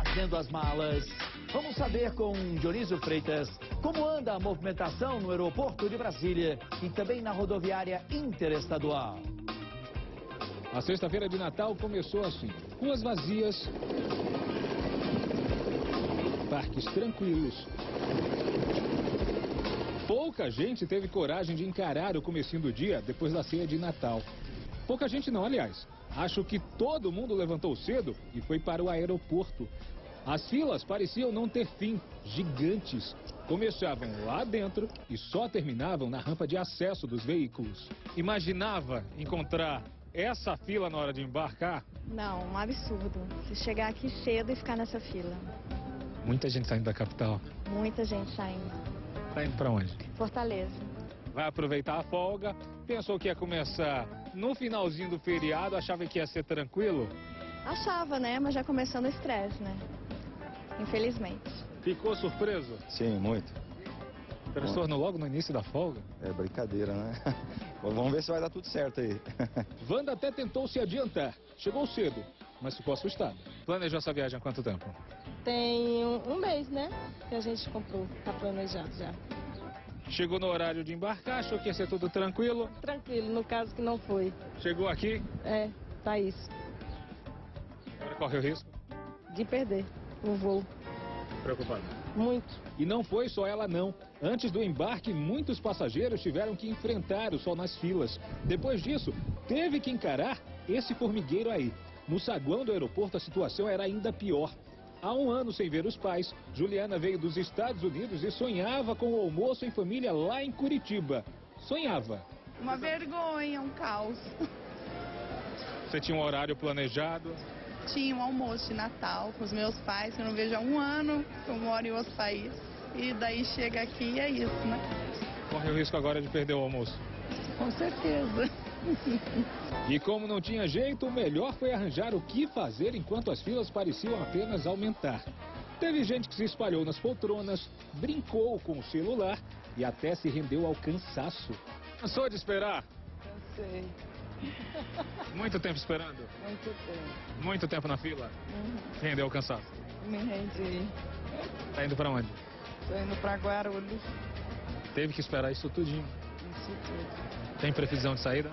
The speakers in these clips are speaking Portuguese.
fazendo as malas. Vamos saber com Dionísio Freitas como anda a movimentação no aeroporto de Brasília e também na rodoviária interestadual. A sexta-feira de Natal começou assim, ruas vazias, parques tranquilos. Pouca gente teve coragem de encarar o comecinho do dia depois da ceia de Natal. Pouca gente não, aliás. Acho que todo mundo levantou cedo e foi para o aeroporto. As filas pareciam não ter fim, gigantes. Começavam lá dentro e só terminavam na rampa de acesso dos veículos. Imaginava encontrar essa fila na hora de embarcar? Não, um absurdo. Se chegar aqui cedo e ficar nessa fila. Muita gente saindo da capital. Muita gente saindo. Tá indo pra onde? Fortaleza. Vai aproveitar a folga, pensou que ia começar no finalzinho do feriado, achava que ia ser tranquilo? Achava, né? Mas já começou no estresse, né? Infelizmente. Ficou surpreso? Sim, muito. Transtorno logo no início da folga? É brincadeira, né? Vamos ver se vai dar tudo certo aí. Wanda até tentou se adiantar. Chegou cedo, mas ficou assustada. Planejou essa viagem há quanto tempo? Tem um mês, né? Que a gente comprou. Tá planejado já. Chegou no horário de embarcar, achou que ia ser tudo tranquilo? Tranquilo, no caso que não foi. Chegou aqui? É, tá isso. Agora corre o risco? De perder o voo. Preocupada? Muito. E não foi só ela não. Antes do embarque, muitos passageiros tiveram que enfrentar o sol nas filas. Depois disso, teve que encarar esse formigueiro aí. No saguão do aeroporto a situação era ainda pior. Há um ano sem ver os pais, Juliana veio dos Estados Unidos e sonhava com o almoço em família lá em Curitiba. Sonhava. Uma vergonha, um caos. Você tinha um horário planejado? Tinha um almoço de Natal com os meus pais, que eu não vejo há um ano, que eu moro em outro país. E daí chega aqui e é isso, né? Corre o risco agora de perder o almoço? Com certeza. E como não tinha jeito, o melhor foi arranjar o que fazer enquanto as filas pareciam apenas aumentar. Teve gente que se espalhou nas poltronas, brincou com o celular e até se rendeu ao cansaço. Cansou de esperar? Cansei. Muito tempo esperando? Muito tempo. Muito tempo na fila? Rendeu ao cansaço? Me rendi. Tá indo pra onde? Tô indo pra Guarulhos. Teve que esperar isso tudinho. Isso tudo. Tem previsão de saída?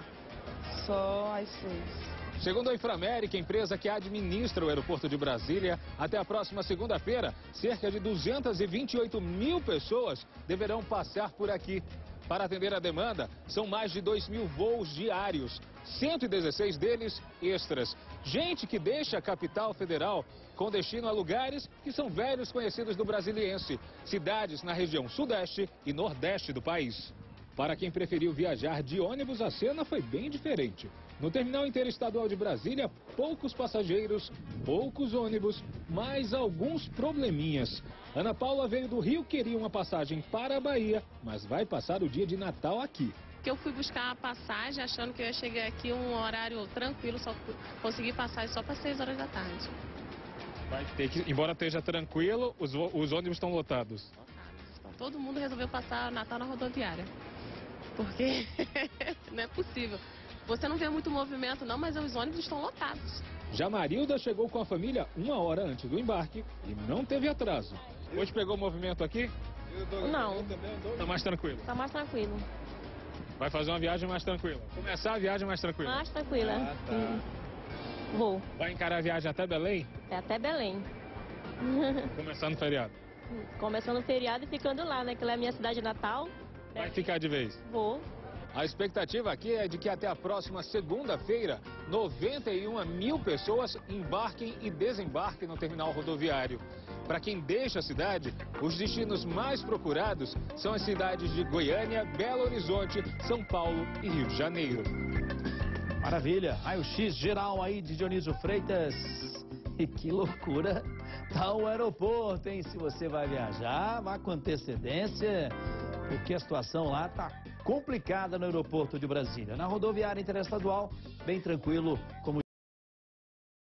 Só às 6. Segundo a Inframérica, empresa que administra o aeroporto de Brasília, até a próxima segunda-feira, cerca de 228 mil pessoas deverão passar por aqui. Para atender a demanda, são mais de 2.000 voos diários, 116 deles extras. Gente que deixa a capital federal com destino a lugares que são velhos conhecidos do brasiliense, cidades na região sudeste e nordeste do país. Para quem preferiu viajar de ônibus, a cena foi bem diferente. No terminal interestadual de Brasília, poucos passageiros, poucos ônibus, mas alguns probleminhas. Ana Paula veio do Rio, queria uma passagem para a Bahia, mas vai passar o dia de Natal aqui. Eu fui buscar a passagem achando que eu ia chegar aqui um horário tranquilo, só consegui passagem só para 6 horas da tarde. Vai ter que, embora esteja tranquilo, os ônibus estão lotados. Então, todo mundo resolveu passar Natal na rodoviária. Porque não é possível. Você não vê muito movimento não, mas os ônibus estão lotados. Já Marilda chegou com a família 1 hora antes do embarque e não teve atraso. Hoje pegou movimento aqui? Não. Tá mais tranquilo? Tá mais tranquilo. Vai fazer uma viagem mais tranquila? Começar a viagem mais tranquila? Mais tranquila. Ah, tá. Vou. Vai encarar a viagem até Belém? É até Belém. Começando o feriado? Começando o feriado e ficando lá, né? Que lá é a minha cidade natal. Vai ficar de vez? Vou. A expectativa aqui é de que até a próxima segunda-feira, 91 mil pessoas embarquem e desembarquem no terminal rodoviário. Para quem deixa a cidade, os destinos mais procurados são as cidades de Goiânia, Belo Horizonte, São Paulo e Rio de Janeiro. Maravilha, raio-x geral aí de Dionísio Freitas. E que loucura tá o aeroporto, hein? Se você vai viajar, vá com antecedência, porque a situação lá tá complicada no aeroporto de Brasília. Na rodoviária interestadual, bem tranquilo, como